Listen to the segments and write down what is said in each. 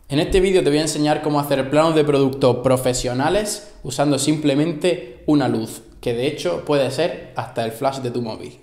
En este vídeo te voy a enseñar cómo hacer planos de producto profesionales usando simplemente una luz, que de hecho puede ser hasta el flash de tu móvil.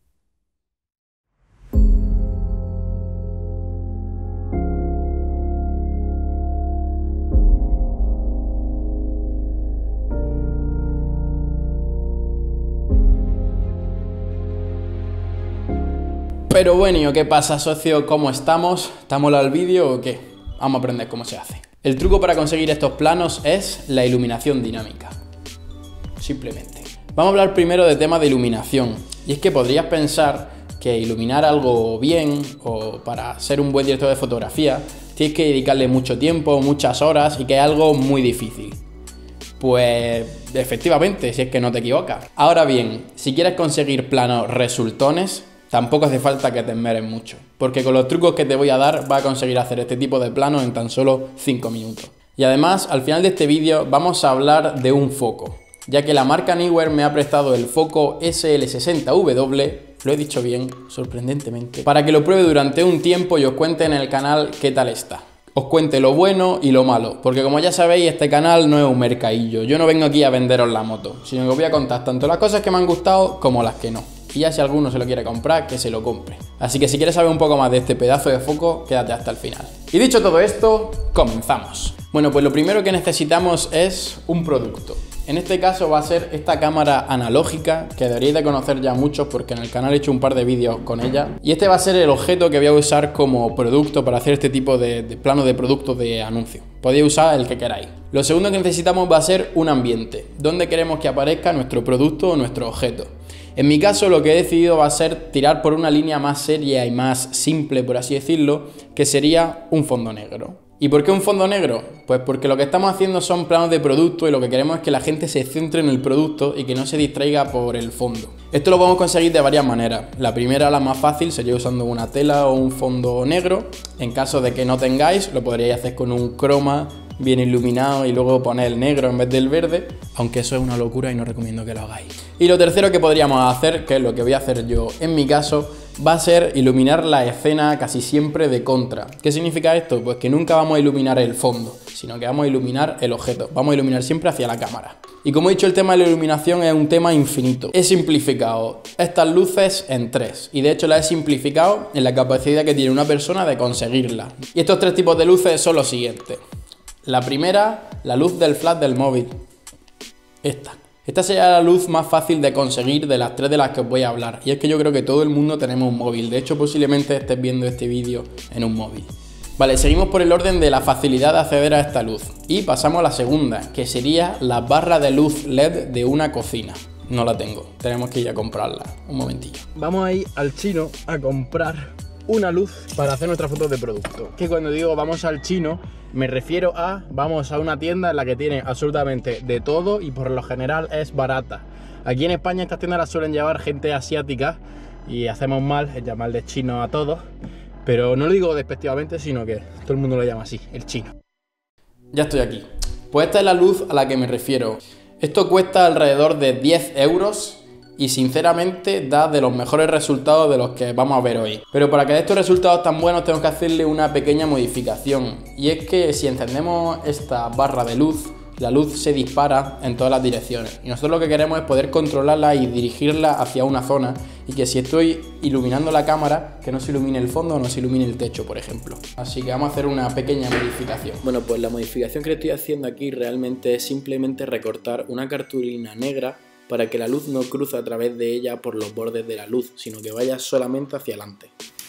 Pero bueno, ¿qué pasa, socio? ¿Cómo estamos? ¿Te ha molado el vídeo o qué? Vamos a aprender cómo se hace. El truco para conseguir estos planos es la iluminación dinámica. Simplemente. Vamos a hablar primero de tema de iluminación. Y es que podrías pensar que iluminar algo bien o para ser un buen director de fotografía tienes que dedicarle mucho tiempo, muchas horas y que es algo muy difícil. Pues efectivamente, si es que no te equivocas. Ahora bien, si quieres conseguir planos resultones, tampoco hace falta que te esmeres mucho, porque con los trucos que te voy a dar vas a conseguir hacer este tipo de planos en tan solo 5 minutos. Y además, al final de este vídeo vamos a hablar de un foco, ya que la marca Neewer me ha prestado el foco SL60W, lo he dicho bien, sorprendentemente, para que lo pruebe durante un tiempo y os cuente en el canal qué tal está. Os cuente lo bueno y lo malo, porque como ya sabéis, este canal no es un mercadillo. Yo no vengo aquí a venderos la moto, sino que os voy a contar tanto las cosas que me han gustado como las que no. Y ya si alguno se lo quiere comprar, que se lo compre. Así que si quieres saber un poco más de este pedazo de foco, quédate hasta el final. Y dicho todo esto, comenzamos. Bueno, pues lo primero que necesitamos es un producto. En este caso va a ser esta cámara analógica, que deberíais de conocer ya muchos porque en el canal he hecho un par de vídeos con ella. Y este va a ser el objeto que voy a usar como producto para hacer este tipo de plano de productos de anuncio. Podéis usar el que queráis. Lo segundo que necesitamos va a ser un ambiente, donde queremos que aparezca nuestro producto o nuestro objeto. En mi caso lo que he decidido va a ser tirar por una línea más seria y más simple, por así decirlo, que sería un fondo negro. ¿Y por qué un fondo negro? Pues porque lo que estamos haciendo son planos de producto y lo que queremos es que la gente se centre en el producto y que no se distraiga por el fondo. Esto lo podemos conseguir de varias maneras. La primera, la más fácil, sería usando una tela o un fondo negro. En caso de que no tengáis, lo podríais hacer con un croma bien iluminado y luego poner el negro en vez del verde, aunque eso es una locura y no recomiendo que lo hagáis. Y lo tercero que podríamos hacer, que es lo que voy a hacer yo en mi caso, va a ser iluminar la escena casi siempre de contra. ¿Qué significa esto? Pues que nunca vamos a iluminar el fondo, sino que vamos a iluminar el objeto, vamos a iluminar siempre hacia la cámara. Y como he dicho, el tema de la iluminación es un tema infinito. He simplificado estas luces en 3 y de hecho las he simplificado en la capacidad que tiene una persona de conseguirlas. Y estos 3 tipos de luces son los siguientes. La primera, la luz del flash del móvil. Esta sería la luz más fácil de conseguir de las 3 de las que os voy a hablar. Y es que yo creo que todo el mundo tenemos un móvil. De hecho, posiblemente estés viendo este vídeo en un móvil. Vale, seguimos por el orden de la facilidad de acceder a esta luz. Y pasamos a la segunda, que sería la barra de luz LED de una cocina. No la tengo, tenemos que ir a comprarla. Un momentillo. Vamos a ir al chino a comprar una luz para hacer nuestras fotos de producto. Que cuando digo vamos al chino, me refiero a vamos a una tienda en la que tiene absolutamente de todo y por lo general es barata. Aquí en España estas tiendas las suelen llevar gente asiática y hacemos mal en llamar de chino a todos, pero no lo digo despectivamente, sino que todo el mundo lo llama así, el chino. Ya estoy aquí. Pues esta es la luz a la que me refiero. Esto cuesta alrededor de 10 euros. Y sinceramente da de los mejores resultados de los que vamos a ver hoy. Pero para que dé estos resultados tan buenos tenemos que hacerle una pequeña modificación. Y es que si encendemos esta barra de luz, la luz se dispara en todas las direcciones. Y nosotros lo que queremos es poder controlarla y dirigirla hacia una zona. Y que si estoy iluminando la cámara, que no se ilumine el fondo o no se ilumine el techo, por ejemplo. Así que vamos a hacer una pequeña modificación. Bueno, pues la modificación que le estoy haciendo aquí realmente es simplemente recortar una cartulina negra para que la luz no cruce a través de ella por los bordes de la luz, sino que vaya solamente hacia adelante.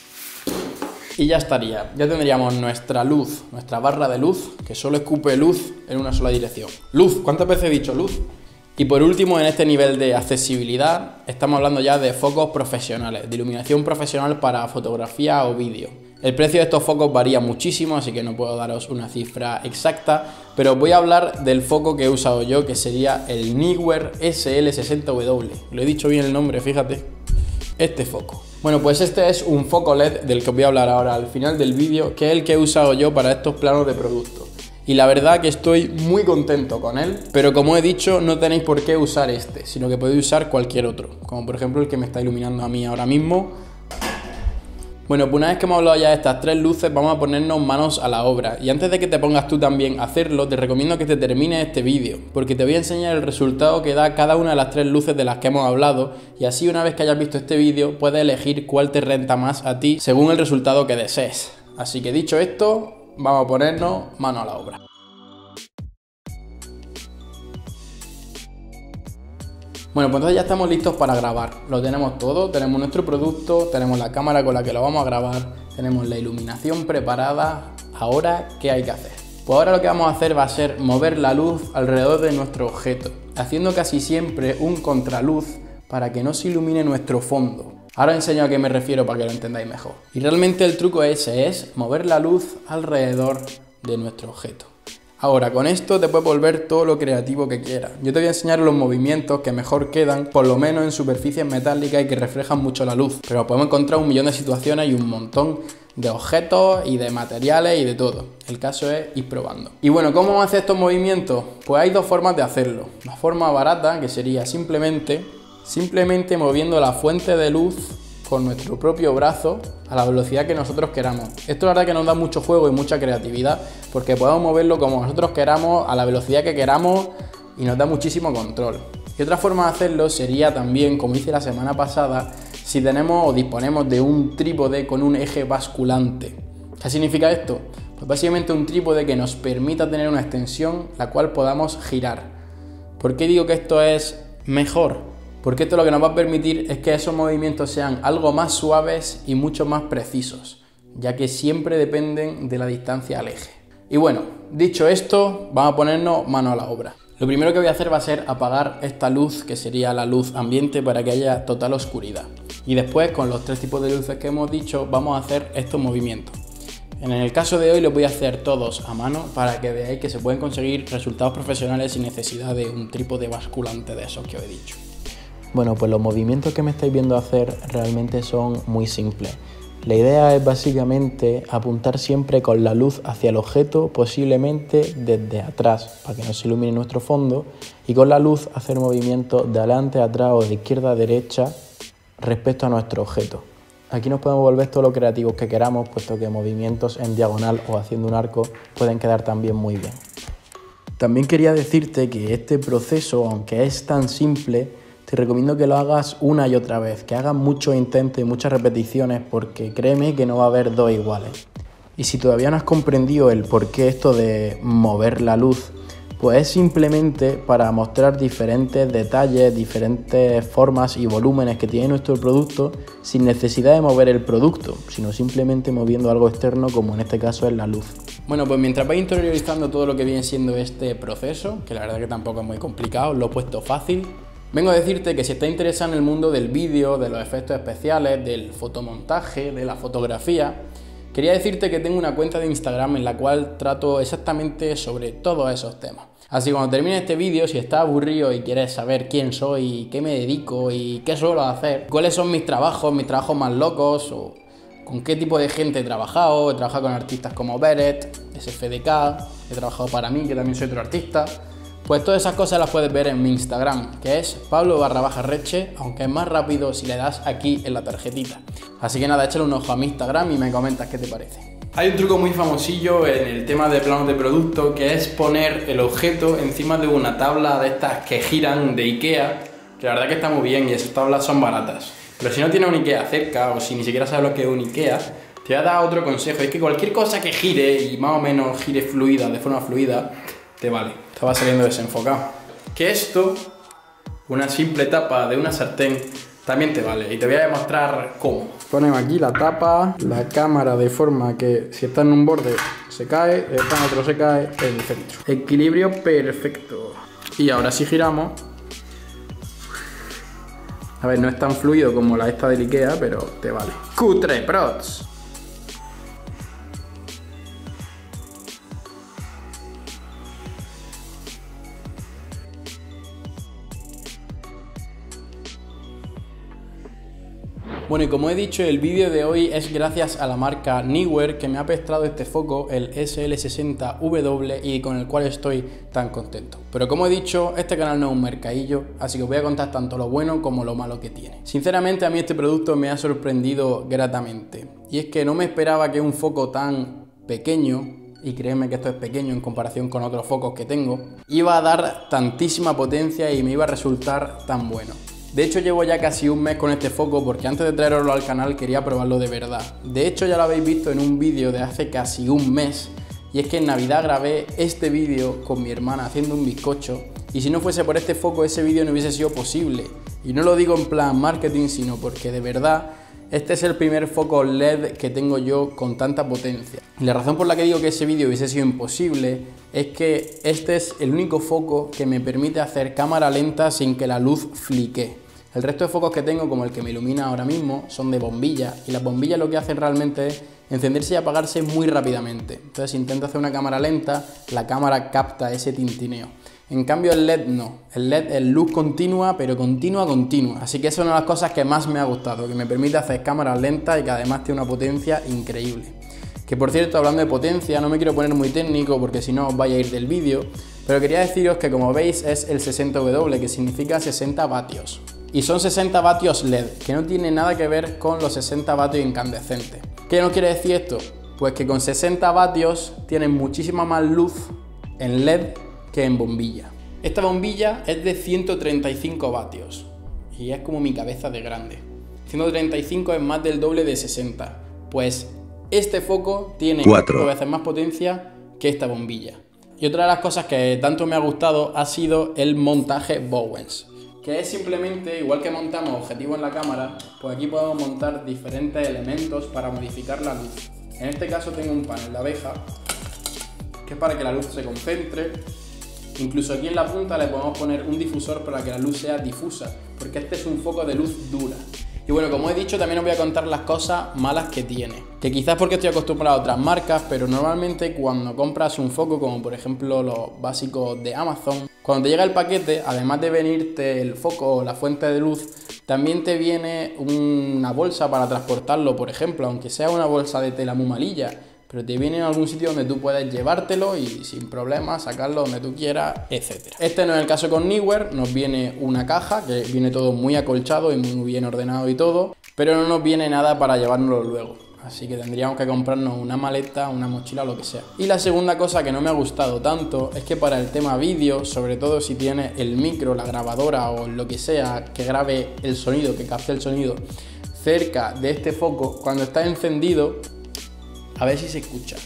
Y ya estaría, ya tendríamos nuestra luz, nuestra barra de luz, que solo escupe luz en una sola dirección. ¡Luz! ¿Cuántas veces he dicho luz? Y por último, en este nivel de accesibilidad, estamos hablando ya de focos profesionales, de iluminación profesional para fotografía o vídeo. El precio de estos focos varía muchísimo, así que no puedo daros una cifra exacta, pero os voy a hablar del foco que he usado yo, que sería el Neewer SL60W. Lo he dicho bien el nombre, fíjate. Este foco. Bueno, pues este es un foco LED del que os voy a hablar ahora al final del vídeo, que es el que he usado yo para estos planos de producto. Y la verdad que estoy muy contento con él, pero como he dicho, no tenéis por qué usar este, sino que podéis usar cualquier otro, como por ejemplo el que me está iluminando a mí ahora mismo. Bueno, pues una vez que hemos hablado ya de estas tres luces, vamos a ponernos manos a la obra. Y antes de que te pongas tú también a hacerlo, te recomiendo que te termines este vídeo, porque te voy a enseñar el resultado que da cada una de las tres luces de las que hemos hablado, y así una vez que hayas visto este vídeo, puedes elegir cuál te renta más a ti según el resultado que desees. Así que dicho esto, vamos a ponernos manos a la obra. Bueno, pues entonces ya estamos listos para grabar. Lo tenemos todo, tenemos nuestro producto, tenemos la cámara con la que lo vamos a grabar, tenemos la iluminación preparada. Ahora, ¿qué hay que hacer? Pues ahora lo que vamos a hacer va a ser mover la luz alrededor de nuestro objeto, haciendo casi siempre un contraluz para que no se ilumine nuestro fondo. Ahora os enseño a qué me refiero para que lo entendáis mejor. Y realmente el truco ese es mover la luz alrededor de nuestro objeto. Ahora, con esto te puedes volver todo lo creativo que quieras. Yo te voy a enseñar los movimientos que mejor quedan, por lo menos en superficies metálicas y que reflejan mucho la luz. Pero podemos encontrar un millón de situaciones y un montón de objetos y de materiales y de todo. El caso es ir probando. Y bueno, ¿cómo vamos a hacer estos movimientos? Pues hay dos formas de hacerlo. La forma barata, que sería simplemente moviendo la fuente de luz con nuestro propio brazo a la velocidad que nosotros queramos. Esto la verdad que nos da mucho juego y mucha creatividad, porque podemos moverlo como nosotros queramos, a la velocidad que queramos, y nos da muchísimo control. Y otra forma de hacerlo sería también, como hice la semana pasada, si tenemos o disponemos de un trípode con un eje basculante. ¿Qué significa esto? Pues básicamente un trípode que nos permita tener una extensión la cual podamos girar. ¿Por qué digo que esto es mejor? Porque esto lo que nos va a permitir es que esos movimientos sean algo más suaves y mucho más precisos, ya que siempre dependen de la distancia al eje. Y bueno, dicho esto, vamos a ponernos mano a la obra. Lo primero que voy a hacer va a ser apagar esta luz, que sería la luz ambiente, para que haya total oscuridad. Y después, con los tres tipos de luces que hemos dicho, vamos a hacer estos movimientos. En el caso de hoy los voy a hacer todos a mano para que veáis que se pueden conseguir resultados profesionales sin necesidad de un trípode basculante de esos que os he dicho. Bueno, pues los movimientos que me estáis viendo hacer realmente son muy simples. La idea es básicamente apuntar siempre con la luz hacia el objeto, posiblemente desde atrás, para que no se ilumine nuestro fondo, y con la luz hacer movimientos de adelante a atrás o de izquierda a derecha respecto a nuestro objeto. Aquí nos podemos volver todo lo creativos que queramos, puesto que movimientos en diagonal o haciendo un arco pueden quedar también muy bien. También quería decirte que este proceso, aunque es tan simple, te recomiendo que lo hagas una y otra vez, que hagas muchos intentos y muchas repeticiones, porque créeme que no va a haber dos iguales. Y si todavía no has comprendido el porqué esto de mover la luz, pues es simplemente para mostrar diferentes detalles, diferentes formas y volúmenes que tiene nuestro producto sin necesidad de mover el producto, sino simplemente moviendo algo externo, como en este caso es la luz. Bueno, pues mientras vais interiorizando todo lo que viene siendo este proceso, que la verdad que tampoco es muy complicado, lo he puesto fácil, vengo a decirte que si estás interesado en el mundo del vídeo, de los efectos especiales, del fotomontaje, de la fotografía, quería decirte que tengo una cuenta de Instagram en la cual trato exactamente sobre todos esos temas. Así que cuando termine este vídeo, si estás aburrido y quieres saber quién soy, qué me dedico y qué suelo hacer, cuáles son mis trabajos más locos, o con qué tipo de gente he trabajado con artistas como Beret, SFDK, he trabajado para mí, que también soy otro artista. Pues todas esas cosas las puedes ver en mi Instagram, que es Pablo_Reche, aunque es más rápido si le das aquí en la tarjetita. Así que nada, échale un ojo a mi Instagram y me comentas qué te parece. Hay un truco muy famosillo en el tema de planos de producto, que es poner el objeto encima de una tabla de estas que giran de Ikea, que la verdad que está muy bien y esas tablas son baratas. Pero si no tienes un Ikea cerca o si ni siquiera sabes lo que es un Ikea, te voy a dar otro consejo. Es que cualquier cosa que gire y más o menos gire fluida, de forma fluida, te vale. Estaba saliendo desenfocado. Que esto, una simple tapa de una sartén, también te vale. Y te voy a demostrar cómo. Ponemos aquí la tapa, la cámara de forma que si está en un borde se cae, si está en otro se cae, en el centro. Equilibrio perfecto. Y ahora si giramos, a ver, no es tan fluido como la esta del Ikea, pero te vale. Cutre Prods. Bueno, y como he dicho, el vídeo de hoy es gracias a la marca Neewer, que me ha prestado este foco, el SL60W, y con el cual estoy tan contento. Pero como he dicho, este canal no es un mercadillo, así que os voy a contar tanto lo bueno como lo malo que tiene. Sinceramente, a mí este producto me ha sorprendido gratamente, y es que no me esperaba que un foco tan pequeño, y créeme que esto es pequeño en comparación con otros focos que tengo, iba a dar tantísima potencia y me iba a resultar tan bueno. De hecho, llevo ya casi un mes con este foco porque antes de traeroslo al canal quería probarlo de verdad. De hecho, ya lo habéis visto en un vídeo de hace casi un mes, y es que en Navidad grabé este vídeo con mi hermana haciendo un bizcocho, y si no fuese por este foco ese vídeo no hubiese sido posible. Y no lo digo en plan marketing, sino porque de verdad este es el primer foco LED que tengo yo con tanta potencia. Y la razón por la que digo que ese vídeo hubiese sido imposible es que este es el único foco que me permite hacer cámara lenta sin que la luz fliquee. El resto de focos que tengo, como el que me ilumina ahora mismo, son de bombilla, y las bombillas lo que hacen realmente es encenderse y apagarse muy rápidamente. Entonces, si intento hacer una cámara lenta, la cámara capta ese tintineo. En cambio el LED no, el LED es luz continua, pero continua. Así que esa es una de las cosas que más me ha gustado, que me permite hacer cámaras lentas y que además tiene una potencia increíble. Que por cierto, hablando de potencia, no me quiero poner muy técnico porque si no os vais a ir del vídeo, pero quería deciros que como veis es el 60W, que significa 60 vatios. Y son 60 vatios LED, que no tiene nada que ver con los 60 vatios incandescentes. ¿Qué nos quiere decir esto? Pues que con 60 vatios tienen muchísima más luz en LED que en bombilla. Esta bombilla es de 135 vatios y es como mi cabeza de grande. 135 es más del doble de 60. Pues este foco tiene 4 veces más potencia que esta bombilla. Y otra de las cosas que tanto me ha gustado ha sido el montaje Bowens, que es simplemente, igual que montamos objetivos en la cámara, pues aquí podemos montar diferentes elementos para modificar la luz. En este caso tengo un panel de abeja, que es para que la luz se concentre. Incluso aquí en la punta le podemos poner un difusor para que la luz sea difusa, porque este es un foco de luz dura. Y bueno, como he dicho, también os voy a contar las cosas malas que tiene. Que quizás porque estoy acostumbrado a otras marcas, pero normalmente cuando compras un foco, como por ejemplo los básicos de Amazon, cuando te llega el paquete, además de venirte el foco o la fuente de luz, también te viene una bolsa para transportarlo, por ejemplo, aunque sea una bolsa de tela muy malilla, pero te viene en algún sitio donde tú puedes llevártelo y sin problema sacarlo donde tú quieras, etc. Este no es el caso con Neewer, nos viene una caja que viene todo muy acolchado y muy bien ordenado y todo, pero no nos viene nada para llevárnoslo luego. Así que tendríamos que comprarnos una maleta, una mochila o lo que sea. Y la segunda cosa que no me ha gustado tanto es que para el tema vídeo, sobre todo si tienes el micro, la grabadora o lo que sea que grabe el sonido, que capte el sonido cerca de este foco, cuando está encendido, a ver si se escucha.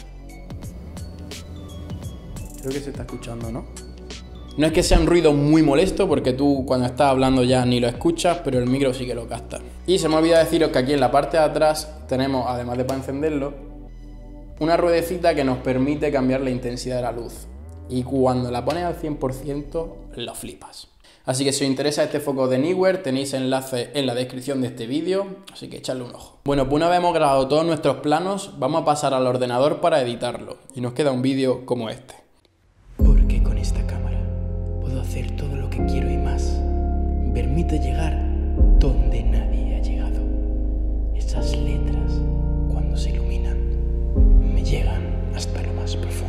Creo que se está escuchando, ¿no? No es que sea un ruido muy molesto, porque tú cuando estás hablando ya ni lo escuchas, pero el micro sí que lo capta. Y se me olvidó deciros que aquí en la parte de atrás tenemos, además de para encenderlo, una ruedecita que nos permite cambiar la intensidad de la luz. Y cuando la pones al 100%, lo flipas. Así que si os interesa este foco de Neewer, tenéis enlace en la descripción de este vídeo, así que echadle un ojo. Bueno, pues una vez hemos grabado todos nuestros planos, vamos a pasar al ordenador para editarlo. Y nos queda un vídeo como este. Porque con esta cámara puedo hacer todo lo que quiero y más. Me permite llegar donde nadie ha llegado. Esas letras, cuando se iluminan, me llegan hasta lo más profundo.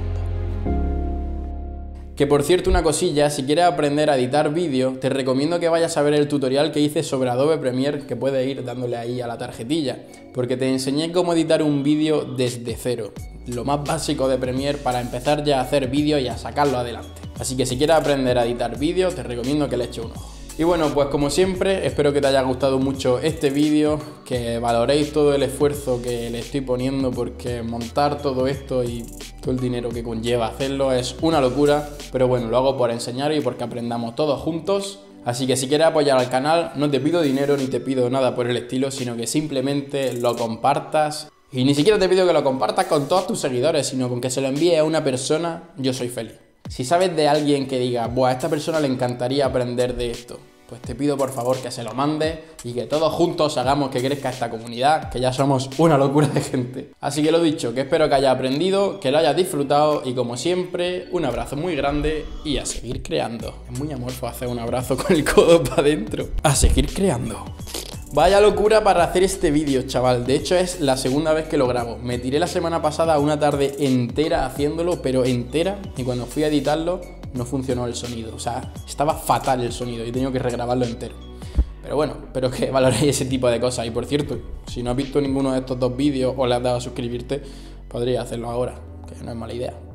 Que por cierto, una cosilla, si quieres aprender a editar vídeo, te recomiendo que vayas a ver el tutorial que hice sobre Adobe Premiere, que puedes ir dándole ahí a la tarjetilla, porque te enseñé cómo editar un vídeo desde cero, lo más básico de Premiere para empezar ya a hacer vídeos y a sacarlo adelante. Así que si quieres aprender a editar vídeos, te recomiendo que le eches un ojo. Y bueno, pues como siempre, espero que te haya gustado mucho este vídeo, que valoréis todo el esfuerzo que le estoy poniendo, porque montar todo esto y todo el dinero que conlleva hacerlo es una locura, pero bueno, lo hago por enseñar y porque aprendamos todos juntos. Así que si quieres apoyar al canal, no te pido dinero ni te pido nada por el estilo, sino que simplemente lo compartas. Y ni siquiera te pido que lo compartas con todos tus seguidores, sino con que se lo envíes a una persona, yo soy feliz. Si sabes de alguien que diga, buah, a esta persona le encantaría aprender de esto, pues te pido por favor que se lo mande y que todos juntos hagamos que crezca esta comunidad, que ya somos una locura de gente. Así que lo dicho, que espero que hayas aprendido, que lo hayas disfrutado y como siempre, un abrazo muy grande y a seguir creando. Es muy amorfo hacer un abrazo con el codo para adentro. A seguir creando. Vaya locura para hacer este vídeo, chaval. De hecho es la segunda vez que lo grabo. Me tiré la semana pasada una tarde entera haciéndolo, pero entera. Y cuando fui a editarlo no funcionó el sonido. O sea, estaba fatal el sonido y he tenido que regrabarlo entero. Pero bueno, espero que valoréis ese tipo de cosas. Y por cierto, si no has visto ninguno de estos dos vídeos o le has dado a suscribirte, podrías hacerlo ahora, que no es mala idea.